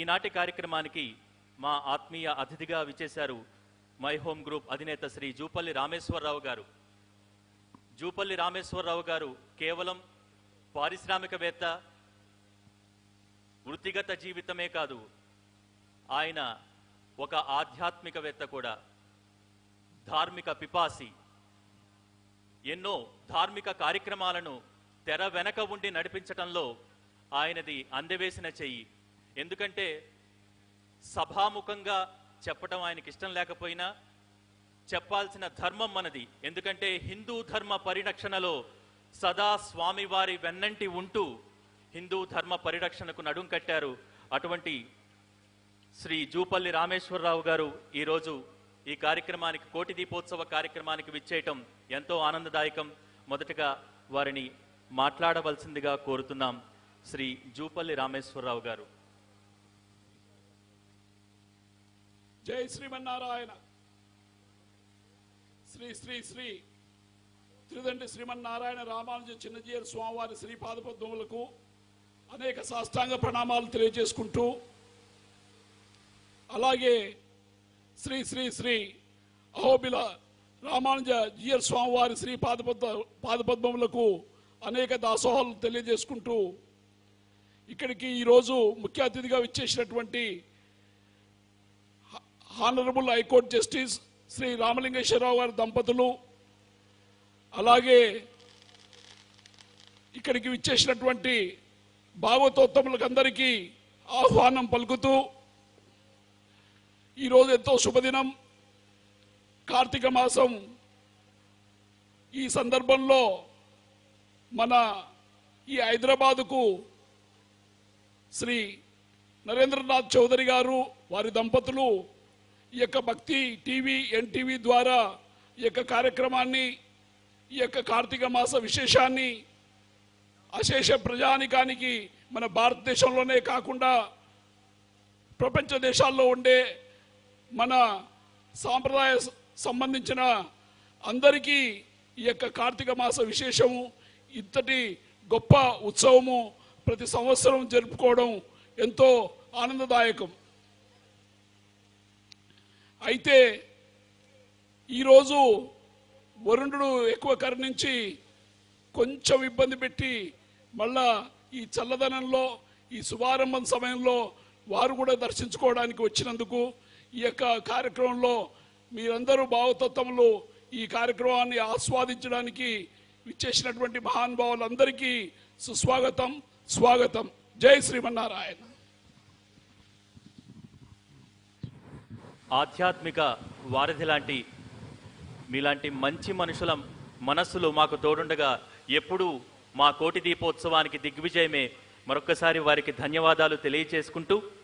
ఈనాటి కార్యక్రమానికి మా ఆత్మీయ అతిథిగా విచ్చేశారు మై హోమ్ గ్రూప్ అధినేత శ్రీ జూపల్లి రామేశ్వర రావు గారు. జూపల్లి రామేశ్వర రావు గారు కేవలం పారిశ్రామికవేత్త, వృత్తిగత జీవితమే కాదు, ఆయన ఒక ఆధ్యాత్మికవేత్త కూడా, ధార్మిక పిపాసి. ఎన్నో ధార్మిక కార్యక్రమాలను తెర వెనక ఉండి నడిపించటంలో ఆయనది అందవేసిన చెయ్యి. ఎందుకంటే సభాముఖంగా చెప్పడం ఆయనకి ఇష్టం లేకపోయినా చెప్పాల్సిన ధర్మం మనది. ఎందుకంటే హిందూ ధర్మ పరిరక్షణలో సదా స్వామివారి వెన్నంటి ఉంటూ హిందూ ధర్మ పరిరక్షణకు నడుం కట్టారు. అటువంటి శ్రీ జూపల్లి రామేశ్వరరావు గారు ఈరోజు ఈ కార్యక్రమానికి, కోటి దీపోత్సవ కార్యక్రమానికి విచ్చేయటం ఎంతో ఆనందదాయకం. మొదటగా వారిని మాట్లాడవలసిందిగా కోరుతున్నాం. శ్రీ జూపల్లి రామేశ్వరరావు గారు. జై శ్రీమన్నారాయణ. శ్రీ శ్రీ శ్రీ త్రిదండి శ్రీమన్నారాయణ రామానుజ చిన్నజీయర్ స్వామివారి శ్రీపాదపద్మములకు అనేక సాష్టాంగ ప్రణామాలు తెలియజేసుకుంటూ, అలాగే శ్రీ శ్రీ శ్రీ అహోబిల రామానుజ జీయర్ స్వామివారి శ్రీ పాదపద్మములకు అనేక దాసోహాలు తెలియజేసుకుంటూ, ఇక్కడికి ఈరోజు ముఖ్య అతిథిగా విచ్చేసినటువంటి honourable high court justice Shri Ramalingeswara Rao గారి దంపతులు, అలాగే ఇక్కడికి విచ్చేసినటువంటి భాగవతోత్తములకు అందరికీ ఆహ్వానం పలుకుతూ, ఈరోజు ఎంతో శుభదినం, కార్తీక మాసం. ఈ సందర్భంలో మన ఈ హైదరాబాదుకు శ్రీ నరేంద్రనాథ్ చౌదరి గారు, వారి దంపతులు ఈ యొక్క భక్తి టీవీ ఎన్టీవీ ద్వారా ఈ యొక్క కార్యక్రమాన్ని, ఈ యొక్క కార్తీక మాస విశేషాన్ని అశేష ప్రజానికానికి మన భారతదేశంలోనే కాకుండా ప్రపంచ దేశాల్లో ఉండే మన సాంప్రదాయ సంబంధించిన అందరికీ ఈ యొక్క కార్తీక మాస విశేషము, ఇంతటి గొప్ప ఉత్సవము ప్రతి సంవత్సరం జరుపుకోవడం ఎంతో ఆనందదాయకం. అయితే ఈరోజు వరుణుడు ఎక్కువ కరుణించి కొంచెం ఇబ్బంది పెట్టి మళ్ళా ఈ చల్లదనంలో, ఈ శుభారంభం సమయంలో వారు కూడా దర్శించుకోవడానికి వచ్చినందుకు ఈ యొక్క కార్యక్రమంలో మీరందరూ భావతత్వములు ఈ కార్యక్రమాన్ని ఆస్వాదించడానికి విచ్చేసినటువంటి మహానుభావులందరికీ సుస్వాగతం, స్వాగతం. జై శ్రీమన్నారాయణ. ఆధ్యాత్మిక వారధి లాంటి మీలాంటి మంచి మనుషుల మనస్సులు మాకు తోడుండగా ఎప్పుడూ మా కోటి దీపోత్సవానికి దిగ్విజయమే. మరొక్కసారి వారికి ధన్యవాదాలు తెలియచేసుకుంటూ